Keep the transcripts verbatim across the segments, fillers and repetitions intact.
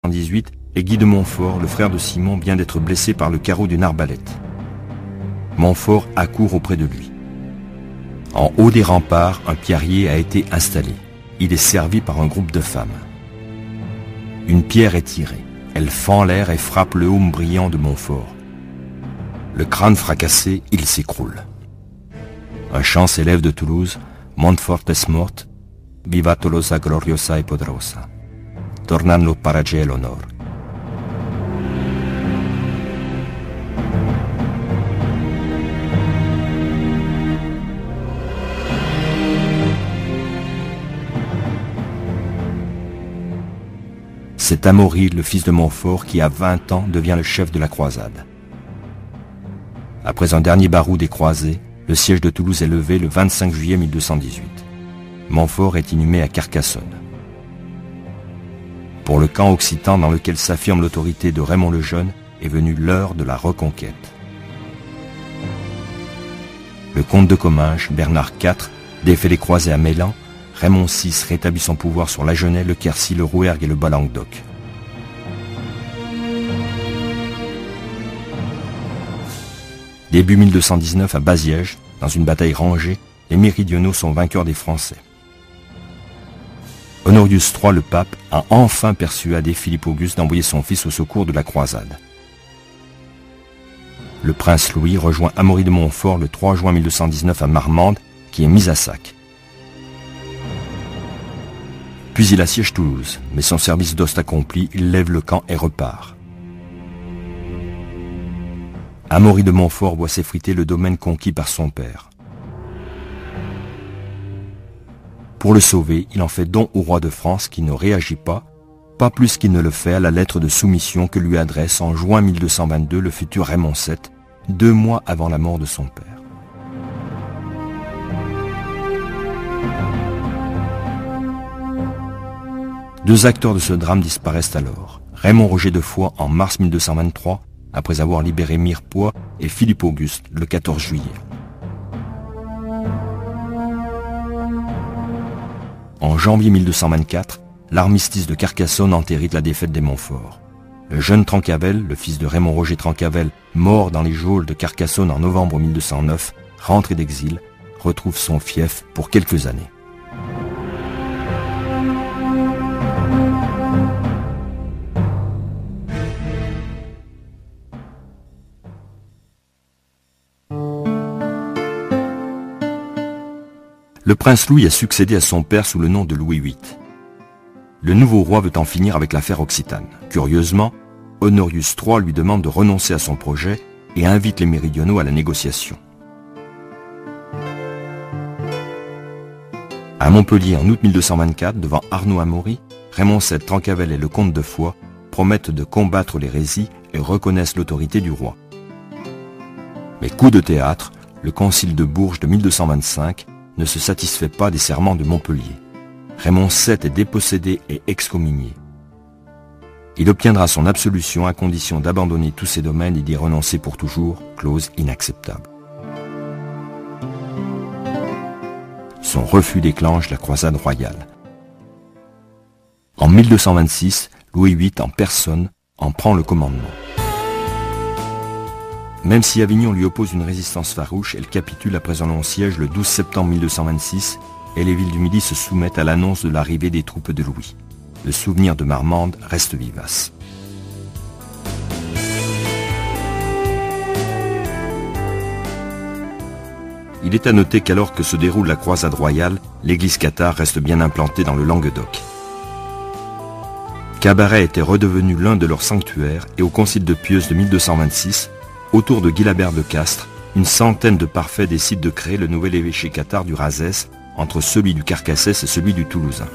dix-huit et Guy de Montfort, le frère de Simon, vient d'être blessé par le carreau d'une arbalète. Montfort accourt auprès de lui. En haut des remparts, un pierrier a été installé. Il est servi par un groupe de femmes. Une pierre est tirée. Elle fend l'air et frappe le aume brillant de Montfort. Le crâne fracassé, il s'écroule. Un chant s'élève de Toulouse. Montfort est mort. Viva Tolosa gloriosa et poderosa. Tornando para el honor. C'est Amaury, le fils de Montfort, qui à vingt ans devient le chef de la croisade. Après un dernier baroud des croisés, le siège de Toulouse est levé le vingt-cinq juillet mille deux cent dix-huit. Montfort est inhumé à Carcassonne. Pour le camp occitan dans lequel s'affirme l'autorité de Raymond le Jeune, est venue l'heure de la reconquête. Le comte de Comminges, Bernard quatre, défait les croisés à Mélan. Raymond six rétablit son pouvoir sur l'Agenais, le Quercy, le Rouergue et le Bas-Languedoc. Début mille deux cent dix-neuf, à Baziège, dans une bataille rangée, les méridionaux sont vainqueurs des Français. Honorius trois, le pape, a enfin persuadé Philippe Auguste d'envoyer son fils au secours de la croisade. Le prince Louis rejoint Amaury de Montfort le trois juin mille deux cent dix-neuf à Marmande, qui est mise à sac. Puis il assiège Toulouse, mais son service d'ost accompli, il lève le camp et repart. Amaury de Montfort voit s'effriter le domaine conquis par son père. Pour le sauver, il en fait don au roi de France qui ne réagit pas, pas plus qu'il ne le fait à la lettre de soumission que lui adresse en juin mille deux cent vingt-deux le futur Raymond sept, deux mois avant la mort de son père. Deux acteurs de ce drame disparaissent alors. Raymond Roger de Foix en mars mille deux cent vingt-trois, après avoir libéré Mirepoix, et Philippe Auguste le quatorze juillet. En janvier mille deux cent vingt-quatre, l'armistice de Carcassonne entérite la défaite des Montfort. Le jeune Trencavel, le fils de Raymond Roger Trencavel, mort dans les geôles de Carcassonne en novembre mille deux cent neuf, rentré d'exil, retrouve son fief pour quelques années. Le prince Louis a succédé à son père sous le nom de Louis huit. Le nouveau roi veut en finir avec l'affaire occitane. Curieusement, Honorius trois lui demande de renoncer à son projet et invite les méridionaux à la négociation. À Montpellier, en août mille deux cent vingt-quatre, devant Arnaud Amaury, Raymond sept, Trencavel et le comte de Foix promettent de combattre l'hérésie et reconnaissent l'autorité du roi. Mais coup de théâtre, le concile de Bourges de mille deux cent vingt-cinq ne se satisfait pas des serments de Montpellier. Raymond sept est dépossédé et excommunié. Il obtiendra son absolution à condition d'abandonner tous ses domaines et d'y renoncer pour toujours, clause inacceptable. Son refus déclenche la croisade royale. En mille deux cent vingt-six, Louis huit en personne en prend le commandement. Même si Avignon lui oppose une résistance farouche, elle capitule après un long siège le douze septembre mille deux cent vingt-six et les villes du Midi se soumettent à l'annonce de l'arrivée des troupes de Louis. Le souvenir de Marmande reste vivace. Il est à noter qu'alors que se déroule la croisade royale, l'église cathare reste bien implantée dans le Languedoc. Cabaret était redevenu l'un de leurs sanctuaires et au concile de Pieuse de mille deux cent vingt-six, autour de Guilabert de Castres, une centaine de parfaits décident de créer le nouvel évêché cathare du Razès entre celui du Carcassès et celui du Toulousain.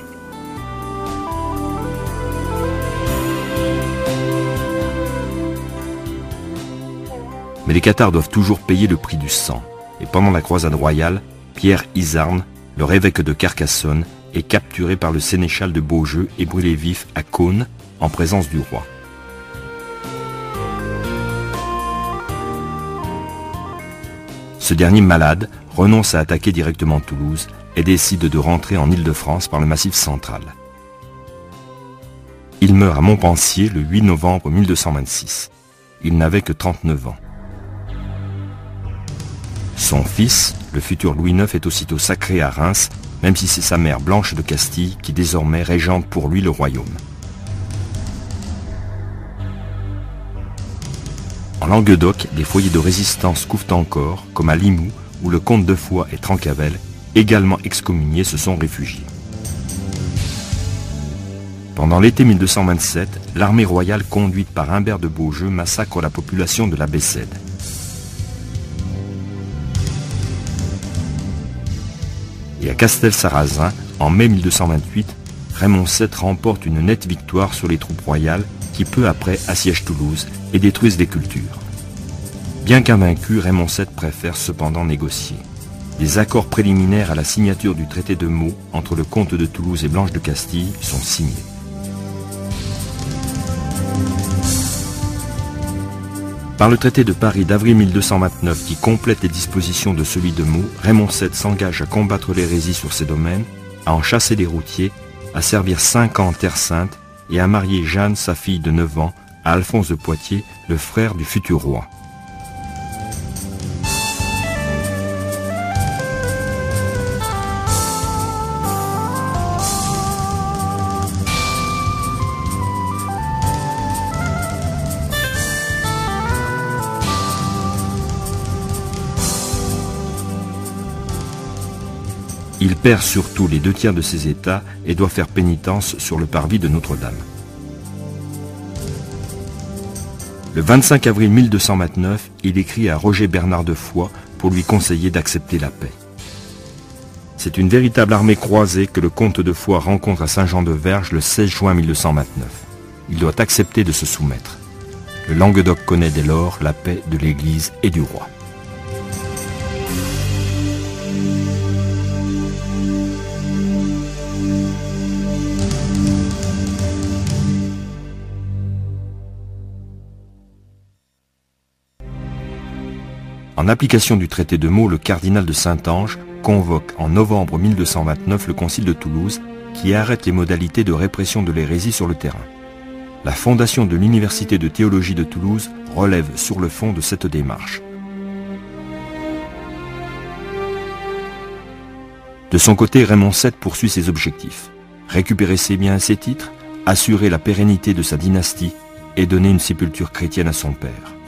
Mais les cathares doivent toujours payer le prix du sang. Et pendant la croisade royale, Pierre Izarn, leur évêque de Carcassonne, est capturé par le sénéchal de Beaujeu et brûlé vif à Cône, en présence du roi. Ce dernier, malade, renonce à attaquer directement Toulouse et décide de rentrer en Île-de-France par le Massif central. Il meurt à Montpensier le huit novembre mille deux cent vingt-six. Il n'avait que trente-neuf ans. Son fils, le futur Louis neuf, est aussitôt sacré à Reims, même si c'est sa mère Blanche de Castille qui désormais régente pour lui le royaume. En Languedoc, des foyers de résistance couvent encore, comme à Limoux, où le comte de Foix et Trencavel, également excommuniés, se sont réfugiés. Pendant l'été mille deux cent vingt-sept, l'armée royale conduite par Humbert de Beaujeu massacre la population de la Bessède. Et à Castel-Sarrazin, en mai mille deux cent vingt-huit, Raymond sept remporte une nette victoire sur les troupes royales qui peu après assiègent Toulouse et détruisent des cultures. Bien qu'invaincu, Raymond sept préfère cependant négocier. Des accords préliminaires à la signature du traité de Meaux entre le comte de Toulouse et Blanche de Castille sont signés. Par le traité de Paris d'avril mille deux cent vingt-neuf qui complète les dispositions de celui de Meaux, Raymond sept s'engage à combattre l'hérésie sur ses domaines, à en chasser les routiers, à servir cinq ans en Terre Sainte et à marier Jeanne, sa fille de neuf ans, à Alphonse de Poitiers, le frère du futur roi. Il perd surtout les deux tiers de ses états et doit faire pénitence sur le parvis de Notre-Dame. Le vingt-cinq avril mille deux cent vingt-neuf, il écrit à Roger Bernard de Foix pour lui conseiller d'accepter la paix. C'est une véritable armée croisée que le comte de Foix rencontre à Saint-Jean-de-Verge le seize juin mille deux cent vingt-neuf. Il doit accepter de se soumettre. Le Languedoc connaît dès lors la paix de l'Église et du roi. En application du traité de Meaux, le cardinal de Saint-Ange convoque en novembre mille deux cent vingt-neuf le concile de Toulouse qui arrête les modalités de répression de l'hérésie sur le terrain. La fondation de l'université de théologie de Toulouse relève sur le fond de cette démarche. De son côté, Raymond sept poursuit ses objectifs. Récupérer ses biens et ses titres, assurer la pérennité de sa dynastie et donner une sépulture chrétienne à son père.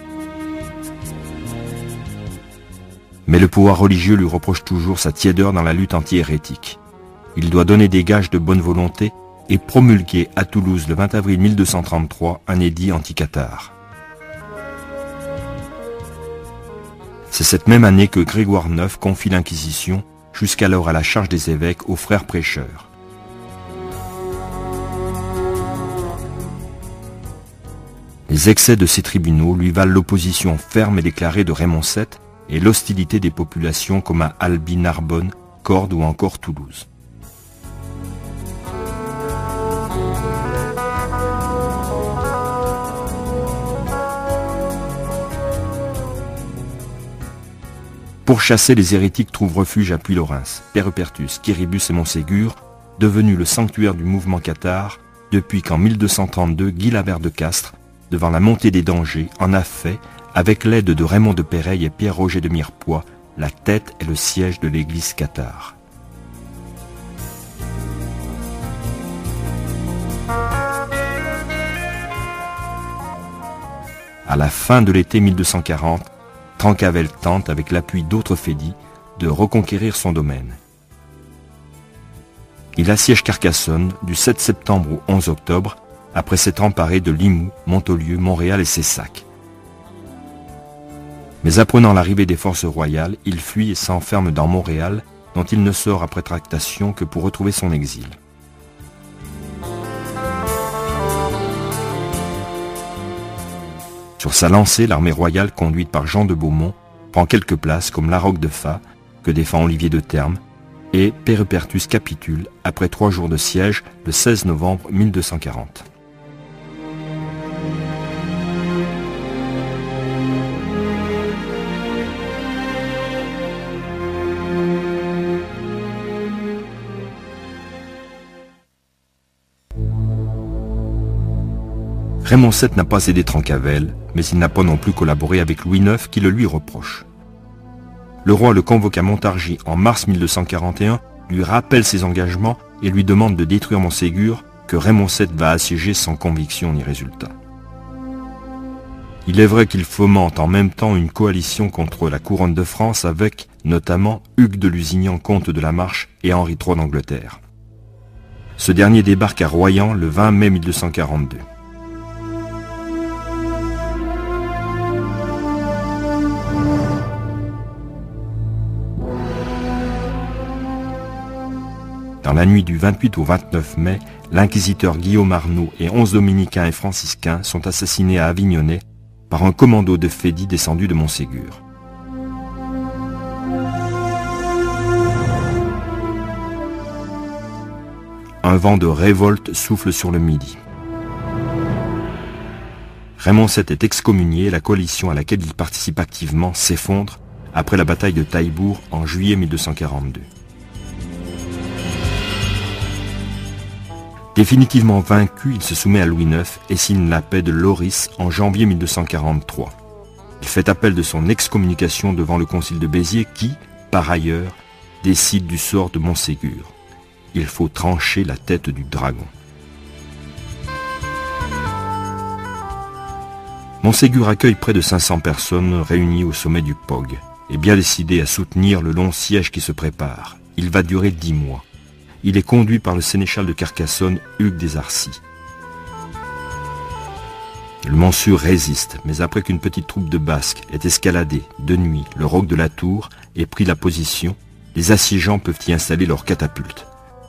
Mais le pouvoir religieux lui reproche toujours sa tiédeur dans la lutte anti-hérétique. Il doit donner des gages de bonne volonté et promulguer à Toulouse le vingt avril mille deux cent trente-trois un édit anti-cathare. C'est cette même année que Grégoire neuf confie l'Inquisition, jusqu'alors à la charge des évêques, aux frères prêcheurs. Les excès de ces tribunaux lui valent l'opposition ferme et déclarée de Raymond sept, et l'hostilité des populations comme à Albi, Narbonne, Cordes ou encore Toulouse. Pour chasser, les hérétiques trouvent refuge à Puylaurens, Peyrepertus, Quiribus et Montségur, devenu le sanctuaire du mouvement cathare, depuis qu'en mille deux cent trente-deux, Guy Labert de Castres, devant la montée des dangers, en a fait, avec l'aide de Raymond de Péreille et Pierre-Roger de Mirepoix, la tête et le siège de l'église cathare. À la fin de l'été mille deux cent quarante, Trencavel tente, avec l'appui d'autres fédis, de reconquérir son domaine. Il assiège Carcassonne du sept septembre au onze octobre, après s'être emparé de Limoux, Montaulieu, Montréal et Cessac. Mais apprenant l'arrivée des forces royales, il fuit et s'enferme dans Montréal, dont il ne sort après tractation que pour retrouver son exil. Sur sa lancée, l'armée royale, conduite par Jean de Beaumont, prend quelques places comme Laroque de Fa, que défend Olivier de Termes, et Peyrepertus capitule après trois jours de siège le seize novembre mille deux cent quarante. Raymond sept n'a pas aidé Trencavel, mais il n'a pas non plus collaboré avec Louis neuf qui le lui reproche. Le roi le convoque à Montargis en mars mille deux cent quarante et un, lui rappelle ses engagements et lui demande de détruire Montségur, que Raymond sept va assiéger sans conviction ni résultat. Il est vrai qu'il fomente en même temps une coalition contre la couronne de France avec, notamment, Hugues de Lusignan, comte de la Marche, et Henri trois d'Angleterre. Ce dernier débarque à Royan le vingt mai mille deux cent quarante-deux. Dans la nuit du vingt-huit au vingt-neuf mai, l'inquisiteur Guillaume Arnaud et onze dominicains et franciscains sont assassinés à Avignonnet par un commando de Fédis descendu de Montségur. Un vent de révolte souffle sur le Midi. Raymond sept est excommunié et la coalition à laquelle il participe activement s'effondre après la bataille de Taillebourg en juillet mille deux cent quarante-deux. Définitivement vaincu, il se soumet à Louis neuf et signe la paix de Loris en janvier mille deux cent quarante-trois. Il fait appel de son excommunication devant le concile de Béziers qui, par ailleurs, décide du sort de Montségur. Il faut trancher la tête du dragon. Montségur accueille près de cinq cents personnes réunies au sommet du P O G et bien décidé à soutenir le long siège qui se prépare. Il va durer dix mois. Il est conduit par le sénéchal de Carcassonne, Hugues des Arcis. Le Mansur résiste, mais après qu'une petite troupe de Basques ait escaladé, de nuit, le roc de la Tour et pris la position, les assiégeants peuvent y installer leurs catapultes.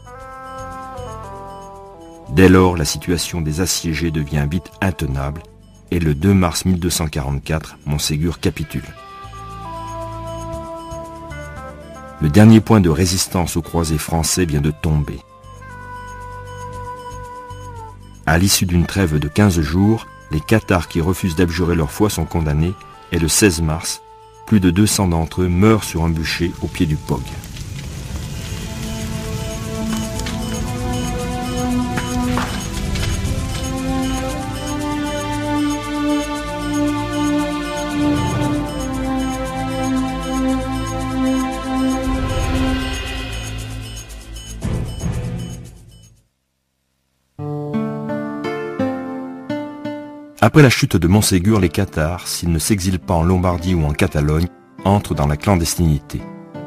Dès lors, la situation des assiégés devient vite intenable et le deux mars mille deux cent quarante-quatre, Montségur capitule. Le dernier point de résistance aux croisés français vient de tomber. À l'issue d'une trêve de quinze jours, les Cathares qui refusent d'abjurer leur foi sont condamnés et le seize mars, plus de deux cents d'entre eux meurent sur un bûcher au pied du P O G. Après la chute de Montségur, les Cathares, s'ils ne s'exilent pas en Lombardie ou en Catalogne, entrent dans la clandestinité.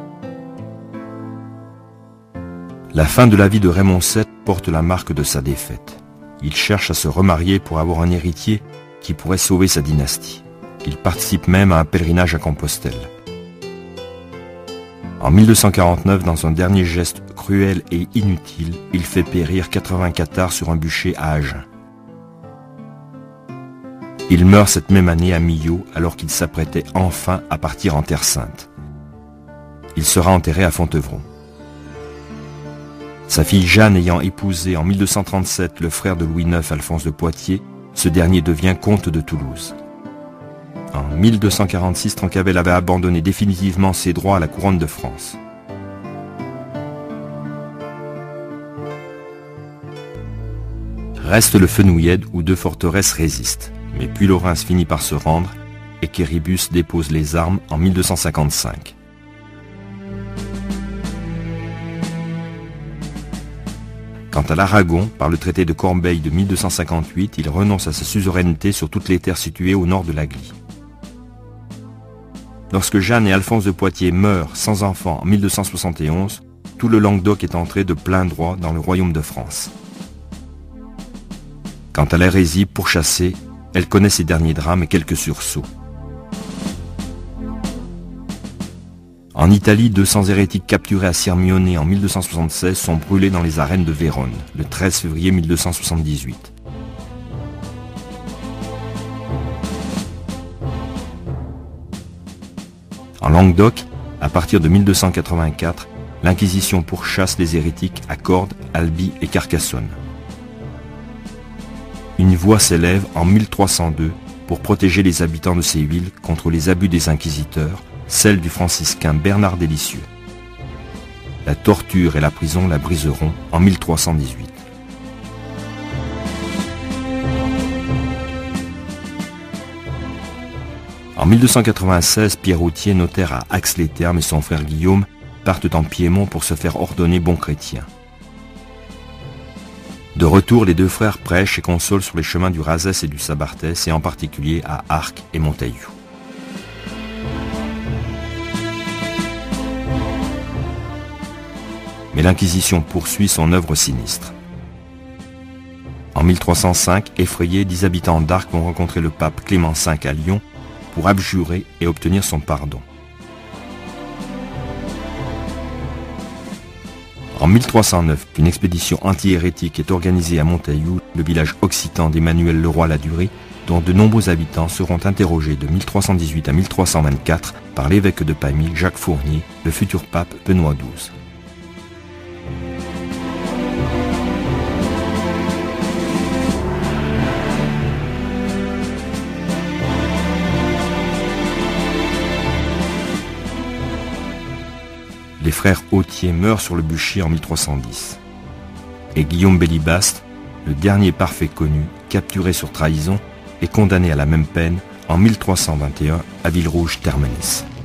La fin de la vie de Raymond sept porte la marque de sa défaite. Il cherche à se remarier pour avoir un héritier qui pourrait sauver sa dynastie. Il participe même à un pèlerinage à Compostelle. En mille deux cent quarante-neuf, dans un dernier geste cruel et inutile, il fait périr quatre-vingts Cathares sur un bûcher à Agen. Il meurt cette même année à Millau alors qu'il s'apprêtait enfin à partir en Terre Sainte. Il sera enterré à Fontevraud. Sa fille Jeanne ayant épousé en mille deux cent trente-sept le frère de Louis neuf, Alphonse de Poitiers, ce dernier devient comte de Toulouse. En mille deux cent quarante-six, Trencavel avait abandonné définitivement ses droits à la couronne de France. Reste le Fenouillède où deux forteresses résistent. Mais Puylaurens finit par se rendre et Quéribus dépose les armes en mille deux cent cinquante-cinq. Quant à l'Aragon, par le traité de Corbeil de mille deux cent cinquante-huit, il renonce à sa suzeraineté sur toutes les terres situées au nord de l'Agly. Lorsque Jeanne et Alphonse de Poitiers meurent sans enfants en mille deux cent soixante et onze, tout le Languedoc est entré de plein droit dans le royaume de France. Quant à l'hérésie pourchassée, elle connaît ses derniers drames et quelques sursauts. En Italie, deux cents hérétiques capturés à Sirmione en mille deux cent soixante-seize sont brûlés dans les arènes de Vérone, le treize février mille deux cent soixante-dix-huit. En Languedoc, à partir de mille deux cent quatre-vingt-quatre, l'Inquisition pourchasse les hérétiques à Cordes, Albi et Carcassonne. Une voix s'élève en mille trois cent deux pour protéger les habitants de ces villes contre les abus des inquisiteurs, celle du franciscain Bernard Délicieux. La torture et la prison la briseront en mille trois cent dix-huit. En mille deux cent quatre-vingt-seize, Pierre Authier, notaire à Ax-les-Thermes, et son frère Guillaume partent en Piémont pour se faire ordonner bons chrétiens. De retour, les deux frères prêchent et consolent sur les chemins du Razès et du Sabartès, et en particulier à Arques et Montaillou. Mais l'Inquisition poursuit son œuvre sinistre. En mille trois cent cinq, effrayés, dix habitants d'Arques vont rencontrer le pape Clément cinq à Lyon pour abjurer et obtenir son pardon. En mille trois cent neuf, une expédition anti-hérétique est organisée à Montaillou, le village occitan d'Emmanuel Leroy-Ladurie, dont de nombreux habitants seront interrogés de mille trois cent dix-huit à mille trois cent vingt-quatre par l'évêque de Pamiers, Jacques Fournier, le futur pape Benoît douze. Les frères Authier meurent sur le bûcher en mille trois cent dix. Et Guillaume Bélibaste, le dernier parfait connu, capturé sur trahison, est condamné à la même peine en mille trois cent vingt et un à Villerouge-Termenis.